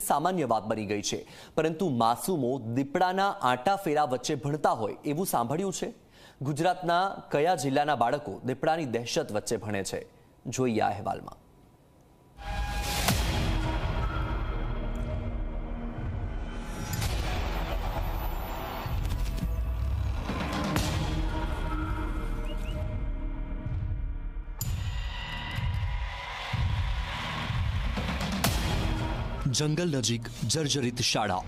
સામાન્ય વાત બની ગઈ છે, પરંતુ માસૂમો દીપડાના આટા ફેરા વચ્ચે ભણતા હોય એવું સાંભળ્યું છે? ગુજરાતના કયા જિલ્લાના બાળકો દીપડાની દહેશત વચ્ચે ભણે છે? જોઈએ આ અહેવાલમાં। जंगल नजीक जर्जरित शाळा।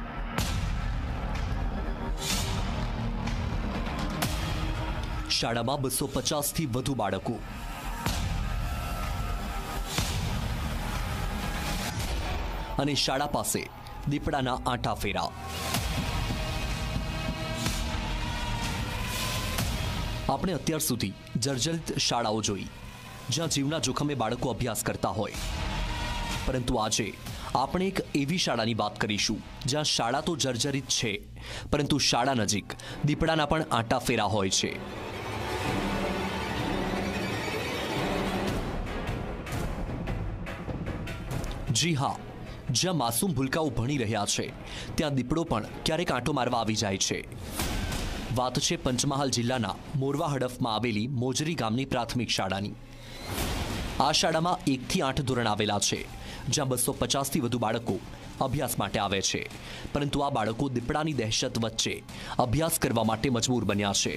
शाळाમાં 250 થી વધુ બાળકો। અને શાળા પાસે દીપડાના આંટા ફેરા। આપણે અત્યાર સુધી જર્જરિત શાળાઓ જોઈ, જ્યાં જીવના જોખમે બાળકો અભ્યાસ કરતા હોય, પરંતુ આજે આપણે એક એવી શાળાની વાત કરીશું જ્યાં શાળા તો જર્જરિત છે, પરંતુ શાળા નજીક દીપડાના પણ આંટા ફેરા હોય છે। જી હા, જ્યાં માસૂમ ભૂલકાઓ ભણી રહ્યા છે ત્યાં દીપડો પણ ક્યારેક આંટો મારવા આવી જાય છે। વાત છે પંચમહાલ જિલ્લાના મોરવા હડફમાં આવેલી મોજરી ગામની પ્રાથમિક શાળાની। આ શાળામાં 1 થી 8 ધોરણ આવેલા છે, જ્યાં 250 થી વધુ બાળકો અભ્યાસ માટે આવે છે, પરંતુ આ બાળકો દીપડાની દહેશત વચ્ચે અભ્યાસ કરવા માટે મજબૂર બન્યા છે।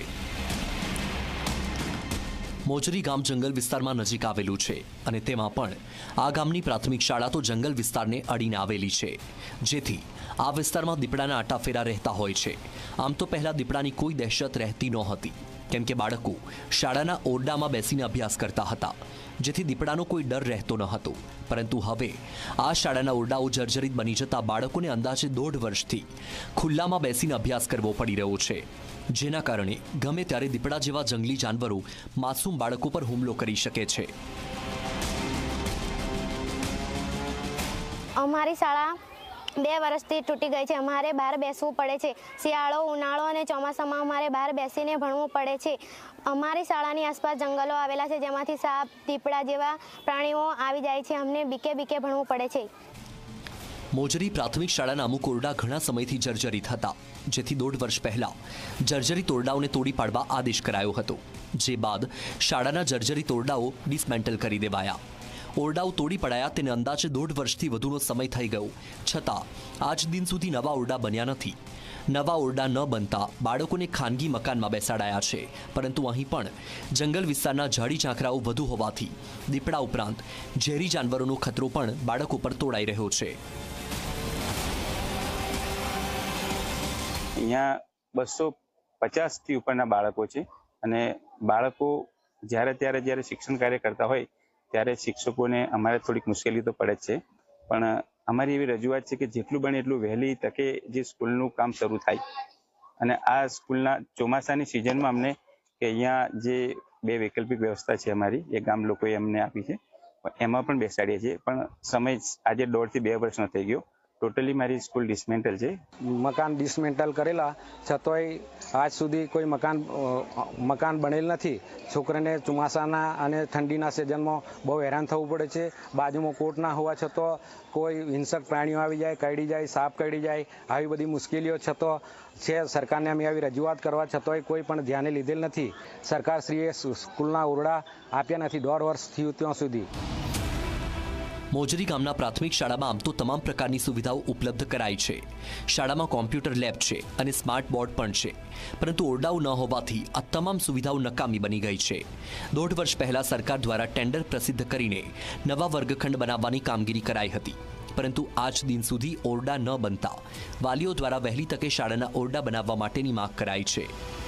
મોજરી ગામ જંગલ વિસ્તારમાં નજીક આવેલું છે અને તેમાં પણ આ ગામની પ્રાથમિક શાળા તો જંગલ વિસ્તારને અડીને આવેલી છે, જેથી આ વિસ્તારમાં દીપડાના આટાફેરા રહેતા હોય છે। આમ તો પહેલા દીપડાની કોઈ દહેશત રહેતી નહોતી, કેમ કે બાળકો શાળાના ઓરડામાં બેસીને અભ્યાસ કરતા હતા, જેથી દીપડાનો કોઈ ડર રહેતો ન હતો। પરંતુ હવે આ શાળાના ઓરડાઓ જર્જરિત બની જતા બાળકોને અંદાજે 1.5 વર્ષથી ખુલ્લામાં બેસીને અભ્યાસ કરવો પડી રહ્યો છે, જેના કારણે ગમે ત્યારે દીપડા જેવા જંગલી જાનવરો માસૂમ બાળકો પર હુમલો કરી શકે છે। અમારી શાળા 2 વર્ષથી તૂટી ગઈ છે। અમારે બહાર બેસવું પડે છે। શિયાળો, ઉનાળો અને ચોમાસામાં અમારે બહાર બેસીને ભણવું પડે છે। અમારી શાળાની આસપાસ જંગલો આવેલા છે, જેમાંથી સાપ, દીપડા જેવા પ્રાણીઓ આવી જાય છે। અમને બીકે ભણવું પડે છે। મોજરી પ્રાથમિક શાળાના અમુક ઓરડા ઘણા સમયથી જર્જરિત હતા, જેથી 1.5 વર્ષ પહેલા જર્જરિત ઓરડાઓને તોડી પાડવા આદેશ કરાયો હતો, જે બાદ શાળાના જર્જરિત ઓરડાઓ ડિસમેન્ટલ કરી દેવાયા। ઓરડાઓ તોડી પડાયા તેને અંદાજે 1.5 વર્ષથી વધુનો સમય થઈ ગયો, છતાં આજ દિન સુધી નવા ઓરડા બન્યા નથી। નવા ઓરડા ન બનતા બાળકોને ખાનગી મકાનમાં બેસાડાયા છે, પરંતુ અહીં પણ જંગલ વિસ્તારના ઝાડી ઝાંખરાઓ વધુ હોવાથી દીપડા ઉપરાંત ઝેરી જાનવરોનો ખતરો પણ બાળકો પર તોડાઈ રહ્યો છે। અહીંયા 250 થી ઉપરના બાળકો છે અને બાળકો જ્યારે શિક્ષણ કાર્ય કરતા હોય ત્યારે શિક્ષકોને અમારે થોડીક મુશ્કેલી તો પડે જ છે, પણ અમારી એવી રજૂઆત છે કે જેટલું બને એટલું વહેલી તકે જે સ્કૂલનું કામ શરૂ થાય અને આ સ્કૂલના ચોમાસાની સિઝનમાં અમને કે અહીંયા જે 2 વૈકલ્પિક વ્યવસ્થા છે અમારી, એ ગામ લોકોએ અમને આપી છે, એમાં પણ બેસાડીએ છીએ, પણ સમય આજે 1.5 થી 2 વર્ષનો થઈ ગયો। ટોટલી મારી સ્કૂલ ડિસમેન્ટલ છે। મકાન ડિસમેન્ટલ કરેલા છતાંય આજ સુધી કોઈ મકાન બનેલ નથી। છોકરાને ચોમાસાના અને ઠંડીના સિઝનમાં બહુ હેરાન થવું પડે છે। બાજુમાં કોર્ટ ના હોવા છતાં કોઈ હિંસક પ્રાણીઓ આવી જાય, કરડી જાય, સાપ કરડી જાય, આવી બધી મુશ્કેલીઓ છતાં છે। સરકારને અમે આવી રજૂઆત કરવા છતાંય કોઈ પણ ધ્યાને લીધેલ નથી। સરકારશ્રીએ સ્કૂલના ઓરડા આપ્યા નથી 1.5 વર્ષ થયું ત્યાં સુધી। મોજરી ગામના પ્રાથમિક શાળામાં આમ તો તમામ પ્રકારની સુવિધાઓ ઉપલબ્ધ કરાઈ છે। શાળામાં કોમ્પ્યુટર લેબ છે અને સ્માર્ટ બોર્ડ પણ છે, પરંતુ ઓરડાઓ ન હોવાથી આ તમામ સુવિધાઓ નકામી બની ગઈ છે। 1.5 વર્ષ પહેલા સરકાર દ્વારા ટેન્ડર પ્રસિદ્ધ કરીને નવા વર્ગખંડ બનાવવાની કામગીરી કરાઈ હતી, પરંતુ આજ દિન સુધી ઓરડા ન બનતા વાલીઓ દ્વારા વહેલી તકે શાળાના ઓરડા બનાવવા માટેની માંગ કરાઈ છે।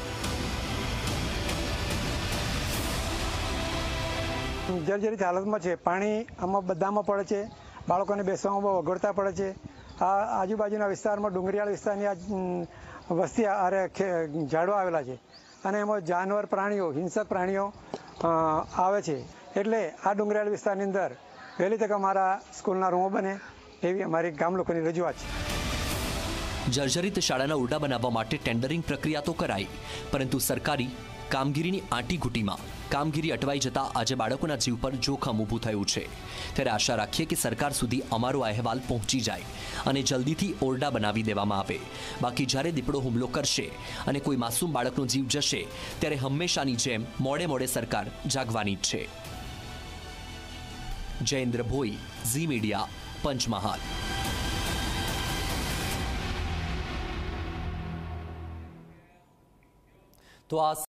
જર્જરિત હાલતમાં છે। પાણી આમાં બધામાં પડે છે, બાળકોને બેસવામાં બહુ અગવડતા પડે છે। આ આજુબાજુના વિસ્તારમાં ડુંગરિયાળ વિસ્તારની આ વસ્તી આરે ઝાડવા આવેલા છે અને એમાં જાનવર પ્રાણીઓ, હિંસક પ્રાણીઓ આવે છે, એટલે આ ડુંગરિયાળ વિસ્તારની અંદર વહેલી તકે અમારા સ્કૂલના રૂમો બને એવી અમારી ગામ લોકોની રજૂઆત છે। જર્જરિત શાળાના ઓરડા બનાવવા માટે ટેન્ડરિંગ પ્રક્રિયા તો કરાઈ, પરંતુ સરકારી કામગીરીની આંટીઘૂંટીમાં કામગીરી અટવાઈ જતા આજે બાળકોના જીવ પર જોખમ ઊભું થયું છે। ત્યારે આશા રાખીએ કે સરકાર સુધી અમારો અહેવાલ પહોંચી જાય અને જલ્દીથી ઓરડા બનાવી દેવામાં આવે। બાકી જ્યારે દીપડો હુમલો કરશે અને કોઈ માસૂમ બાળકનો જીવ જશે ત્યારે હંમેશાની જેમ મોડે મોડે સરકાર જાગવાની જ છે। જયેન્દ્ર ભોઈ, ઝી મીડિયા, પંચમહાલ। તો આ